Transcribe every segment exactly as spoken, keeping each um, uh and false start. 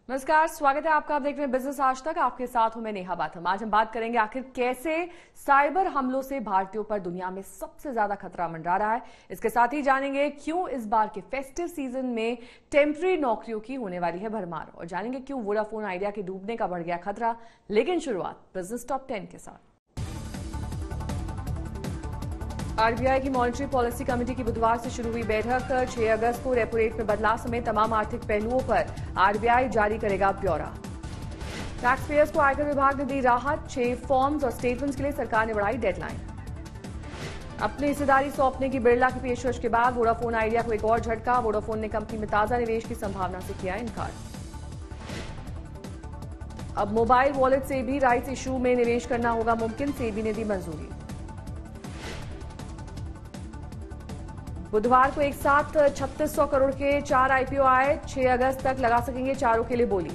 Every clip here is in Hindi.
नमस्कार, स्वागत है आपका। आप देख रहे हैं बिजनेस आज तक। आपके साथ हूं मैं नेहा बाथम। आज हम बात करेंगे आखिर कैसे साइबर हमलों से भारतीयों पर दुनिया में सबसे ज्यादा खतरा मंडरा रहा है। इसके साथ ही जानेंगे क्यों इस बार के फेस्टिव सीजन में टेम्पररी नौकरियों की होने वाली है भरमार, और जानेंगे क्यों वोडाफोन आइडिया के डूबने का बढ़ गया खतरा। लेकिन शुरुआत बिजनेस टॉप टेन के साथ। आरबीआई की मॉनेटरी पॉलिसी कमेटी की बुधवार से शुरू हुई बैठक। छह अगस्त को रेपो रेट में बदलाव समेत तमाम आर्थिक पहलुओं पर आरबीआई जारी करेगा ब्यौरा। टैक्स पेयर्स को आयकर विभाग ने दी राहत। छह फॉर्म्स और स्टेटमेंट्स के लिए सरकार ने बढ़ाई डेडलाइन। अपनी हिस्सेदारी सौंपने की बिरला की पेशकश के बाद वोडाफोन आइडिया को एक और झटका। वोडाफोन ने कंपनी में ताजा निवेश की संभावना से किया इनकार। अब मोबाइल वॉलेट से भी राइट्स इशू में निवेश करना होगा मुमकिन, सेबी ने दी मंजूरी। बुधवार को एक साथ छत्तीस सौ करोड़ के चार आईपीओ आए। छह अगस्त तक लगा सकेंगे चारों के लिए बोली।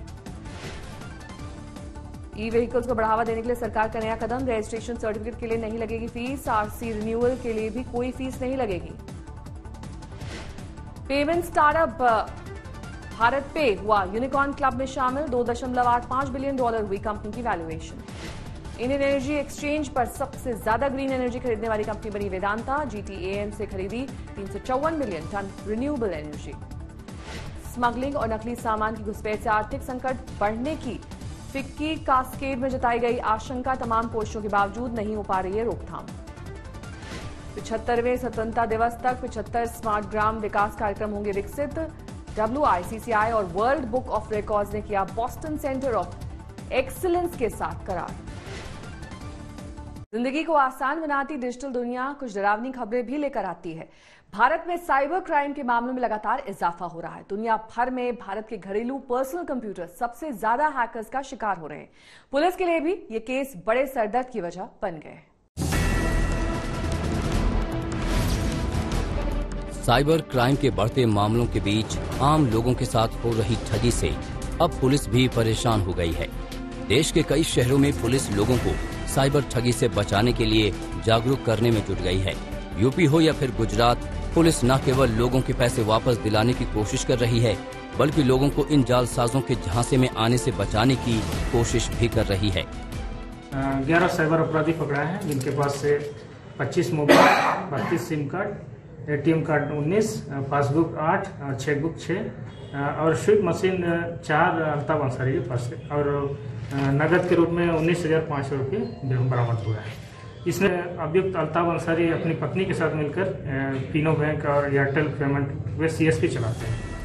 ई व्हीकल्स को बढ़ावा देने के लिए सरकार का नया कदम। रजिस्ट्रेशन सर्टिफिकेट के लिए नहीं लगेगी फीस। आरसी रिन्यूअल के लिए भी कोई फीस नहीं लगेगी। पेमेंट स्टार्टअप भारत पे हुआ यूनिकॉर्न क्लब में शामिल। दो दशमलव आठ पांच बिलियन डॉलर हुई कंपनी की वैल्यूएशन। इंडियन एनर्जी एक्सचेंज पर सबसे ज्यादा ग्रीन एनर्जी खरीदने वाली कंपनी बनी वेदांता। जीटीएएम से खरीदी तीन सौ चौवन million ton renewable energy. Smuggling और नकली सामान की घुसपैठ से आर्थिक संकट बढ़ने की फिक्की कास्केड में जताई गई आशंका। तमाम कोशिशों के बावजूद नहीं हो पा रही है रोकथाम। पिछहत्तरवें स्वतंत्रता दिवस तक पिछहत्तर स्मार्ट ग्राम विकास कार्यक्रम होंगे विकसित। डब्ल्यूआईसीसीआई और वर्ल्ड बुक ऑफ रिकॉर्ड्स ने किया बॉस्टन सेंटर ऑफ एक्सीलेंस के साथ करार। जिंदगी को आसान बनाती डिजिटल दुनिया कुछ डरावनी खबरें भी लेकर आती है। भारत में साइबर क्राइम के मामलों में लगातार इजाफा हो रहा है। दुनिया भर में भारत के घरेलू पर्सनल कंप्यूटर सबसे ज्यादा हैकर्स का शिकार हो रहे हैं। पुलिस के लिए भी ये केस बड़े सरदर्द की वजह बन गए। साइबर क्राइम के बढ़ते मामलों के बीच आम लोगों के साथ हो रही ठगी से अब पुलिस भी परेशान हो गई है। देश के कई शहरों में पुलिस लोगों को साइबर ठगी से बचाने के लिए जागरूक करने में जुट गई है। यूपी हो या फिर गुजरात, पुलिस न केवल लोगों के पैसे वापस दिलाने की कोशिश कर रही है, बल्कि लोगों को इन जालसाजों के झांसे में आने से बचाने की कोशिश भी कर रही है। ग्यारह साइबर अपराधी पकड़ा है, जिनके पास से पच्चीस मोबाइल, बत्तीस सिम कार्ड, एटीएम कार्ड उन्नीस, पासबुक आठ, चेकबुक छह और स्विप मशीन चार अल्ताफ अंसारी के पास से, और नगद के रूप में उन्नीस हजार पाँच सौ रुपये बरामद हुआ है। इसमें अभियुक्त अल्ताफ अंसारी अपनी पत्नी के साथ मिलकर फिनो बैंक और एयरटेल पेमेंट वे सीएसपी चलाते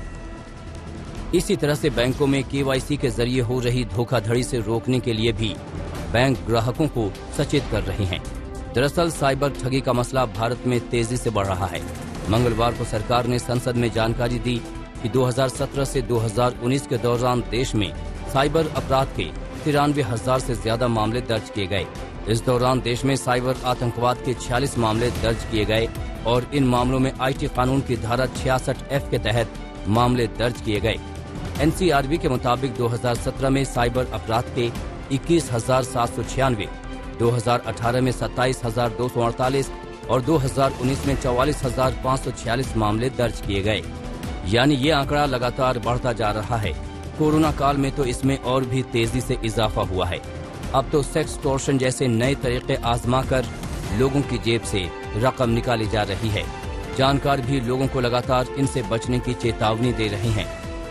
हैं। इसी तरह से बैंकों में केवाईसी के जरिए हो रही धोखाधड़ी से रोकने के लिए भी बैंक ग्राहकों को सचेत कर रहे हैं। दरअसल साइबर ठगी का मसला भारत में तेजी से बढ़ रहा है। मंगलवार को सरकार ने संसद में जानकारी दी कि दो हज़ार सत्रह से दो हज़ार उन्नीस के दौरान देश में साइबर अपराध के तिरानवे हजार से ज्यादा मामले दर्ज किए गए। इस दौरान देश में साइबर आतंकवाद के छियालीस मामले दर्ज किए गए और इन मामलों में आईटी कानून की धारा छियासठ एफ के तहत मामले दर्ज किए गए। एनसीआरबी के मुताबिक दो हज़ार सत्रह में साइबर अपराध के इक्कीस हजार सात सौ छियानवे, दो हज़ार अठारह में सत्ताईस हजार दो सौ अड़तालीस और दो हज़ार उन्नीस में चौवालीस हजार पाँच सौ छियालीस मामले दर्ज किए गए। यानी ये आंकड़ा लगातार बढ़ता जा रहा है। कोरोना काल में तो इसमें और भी तेजी से इजाफा हुआ है। अब तो सेक्सटॉर्शन जैसे नए तरीके आजमा कर लोगों की जेब से रकम निकाली जा रही है। जानकार भी लोगों को लगातार इनसे बचने की चेतावनी दे रहे हैं।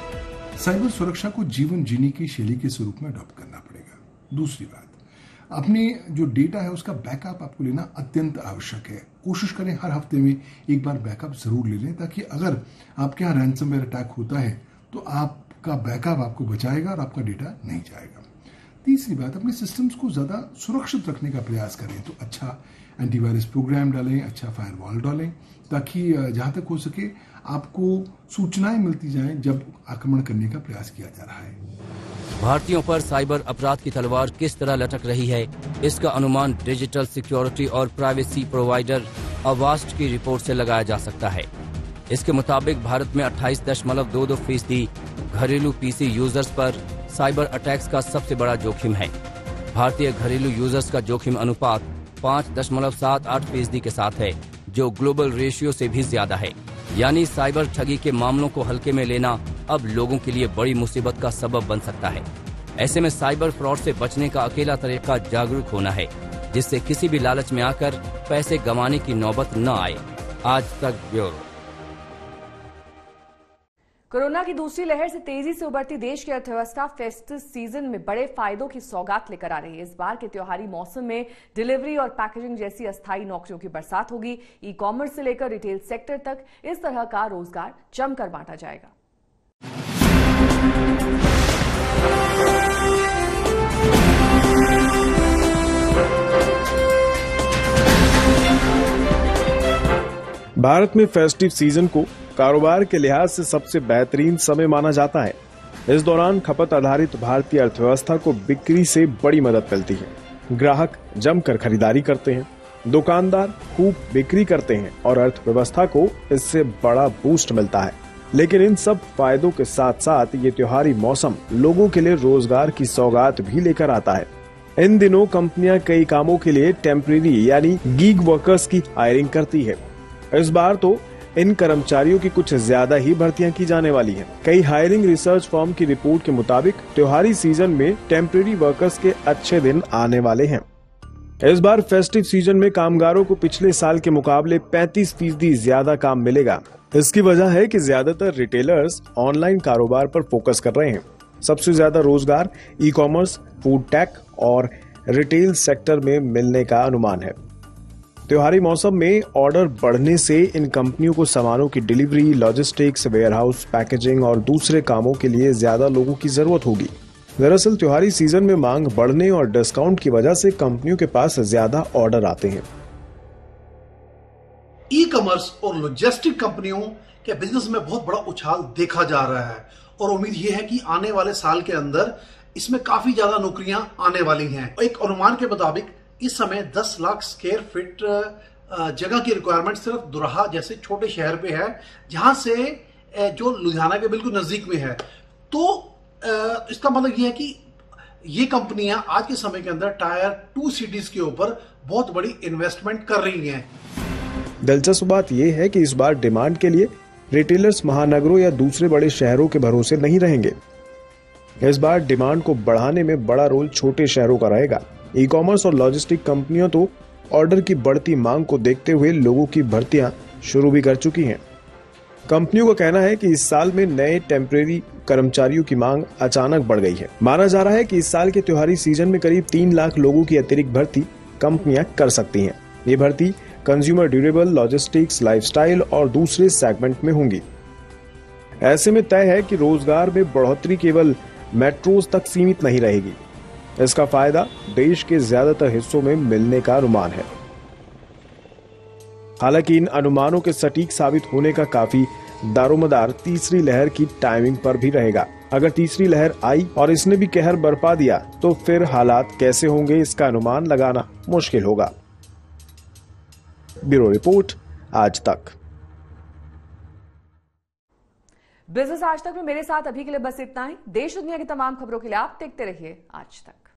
साइबर सुरक्षा को जीवन जीने की शैली के स्वरूप में अडॉप्ट करना पड़ेगा। दूसरी बात, अपने जो डेटा है उसका बैकअप आपको लेना अत्यंत आवश्यक है। कोशिश करें हर हफ्ते में एक बार बैकअप जरूर ले लें, ताकि अगर आपके यहाँ रैंसमवेयर अटैक होता है तो आप का बैकअप आपको बचाएगा और आपका डेटा नहीं जाएगा। तीसरी बात, अपने सिस्टम्स को ज्यादा सुरक्षित रखने का प्रयास करें। तो अच्छा एंटीवायरस प्रोग्राम डालें, अच्छा फायरवॉल डालें, ताकि जहां तक हो सके आपको सूचनाएं मिलती जाएं जब आक्रमण करने का प्रयास किया जा रहा है। भारतीयों पर साइबर अपराध की तलवार किस तरह लटक रही है, इसका अनुमान डिजिटल सिक्योरिटी और प्राइवेसी प्रोवाइडर अवास्ट की रिपोर्ट से लगाया जा सकता है। इसके मुताबिक भारत में अट्ठाईस दशमलव दो दो फीसदी घरेलू पीसी यूजर्स पर साइबर अटैक्स का सबसे बड़ा जोखिम है। भारतीय घरेलू यूजर्स का जोखिम अनुपात पाँच दशमलव सात आठ फीसदी के साथ है, जो ग्लोबल रेशियो से भी ज्यादा है। यानी साइबर ठगी के मामलों को हल्के में लेना अब लोगों के लिए बड़ी मुसीबत का सबब बन सकता है। ऐसे में साइबर फ्रॉड से बचने का अकेला तरीका जागरूक होना है, जिससे किसी भी लालच में आकर पैसे गंवाने की नौबत न आए। आज तक ब्यूरो। कोरोना की दूसरी लहर से तेजी से उभरती देश की अर्थव्यवस्था फेस्टिव सीजन में बड़े फायदों की सौगात लेकर आ रही है। इस बार के त्योहारी मौसम में डिलीवरी और पैकेजिंग जैसी अस्थायी नौकरियों की बरसात होगी। ई कॉमर्स से लेकर रिटेल सेक्टर तक इस तरह का रोजगार जमकर बांटा जाएगा। भारत में फेस्टिव सीजन को कारोबार के लिहाज से सबसे बेहतरीन समय माना जाता है। इस दौरान खपत आधारित भारतीय अर्थव्यवस्था को बिक्री से बड़ी मदद मिलती है। ग्राहक जमकर खरीदारी करते हैं, दुकानदार खूब बिक्री करते हैं और अर्थव्यवस्था को इससे बड़ा बूस्ट मिलता है। लेकिन इन सब फायदों के साथ साथ ये त्योहारी मौसम लोगों के लिए रोजगार की सौगात भी लेकर आता है। इन दिनों कंपनियां कई कामों के लिए टेम्परेरी यानी गीग वर्कर्स की हायरिंग करती है। इस बार तो इन कर्मचारियों की कुछ ज्यादा ही भर्तियां की जाने वाली हैं। कई हायरिंग रिसर्च फर्म की रिपोर्ट के मुताबिक त्योहारी सीजन में टेम्परेरी वर्कर्स के अच्छे दिन आने वाले हैं। इस बार फेस्टिव सीजन में कामगारों को पिछले साल के मुकाबले पैंतीस फीसदी ज्यादा काम मिलेगा। इसकी वजह है कि ज्यादातर रिटेलर्स ऑनलाइन कारोबार पर फोकस कर रहे हैं। सबसे ज्यादा रोजगार ई कॉमर्स, फूड टेक और रिटेल सेक्टर में मिलने का अनुमान है। त्योहारी मौसम में ऑर्डर बढ़ने से इन कंपनियों को सामानों की डिलीवरी, लॉजिस्टिक्स, वेयरहाउस, पैकेजिंग और दूसरे कामों के लिए ज्यादा लोगों की जरूरत होगी। दरअसल त्योहारी सीजन में मांग बढ़ने और डिस्काउंट की वजह से कंपनियों के पास ज्यादा ऑर्डर आते हैं। ई कॉमर्स और लॉजिस्टिक कंपनियों के बिजनेस में बहुत बड़ा उछाल देखा जा रहा है और उम्मीद यह है कि आने वाले साल के अंदर इसमें काफी ज्यादा नौकरियां आने वाली हैं। एक अनुमान के मुताबिक इस समय दस लाख स्क्वायर फीट जगह की रिक्वायरमेंट सिर्फ दुराहा जैसे छोटे शहर पे है, जहां से जो लुधियाना के बिल्कुल नजदीक में है। तो इसका मतलब यह है कि ये कंपनियां आज के समय के अंदर टायर टू सिटीज के ऊपर बहुत बड़ी इन्वेस्टमेंट कर रही हैं। दिलचस्प बात यह है कि इस बार डिमांड के लिए रिटेलर्स महानगरों या दूसरे बड़े शहरों के भरोसे नहीं रहेंगे। इस बार डिमांड को बढ़ाने में बड़ा रोल छोटे शहरों का रहेगा। ई कॉमर्स और लॉजिस्टिक कंपनियां तो ऑर्डर की बढ़ती मांग को देखते हुए लोगों की भर्तियां शुरू भी कर चुकी हैं। कंपनियों का कहना है कि इस साल में नए टेम्परेरी कर्मचारियों की मांग अचानक बढ़ गई है। माना जा रहा है कि इस साल के त्योहारी सीजन में करीब तीन लाख लोगों की अतिरिक्त भर्ती कंपनियां कर सकती हैं। ये भर्ती कंज्यूमर ड्यूरेबल, लॉजिस्टिक्स, लाइफस्टाइल और दूसरे सेगमेंट में होंगी। ऐसे में तय है कि रोजगार में बढ़ोतरी केवल मेट्रोज तक सीमित नहीं रहेगी। इसका फायदा देश के ज्यादातर हिस्सों में मिलने का अनुमान है। हालांकि इन अनुमानों के सटीक साबित होने का काफी दारोमदार तीसरी लहर की टाइमिंग पर भी रहेगा। अगर तीसरी लहर आई और इसने भी कहर बरपा दिया तो फिर हालात कैसे होंगे, इसका अनुमान लगाना मुश्किल होगा। ब्यूरो रिपोर्ट, आज तक। बिजनेस आज तक में मेरे साथ अभी के लिए बस इतना ही। देश दुनिया की तमाम खबरों के लिए आप देखते रहिए आज तक।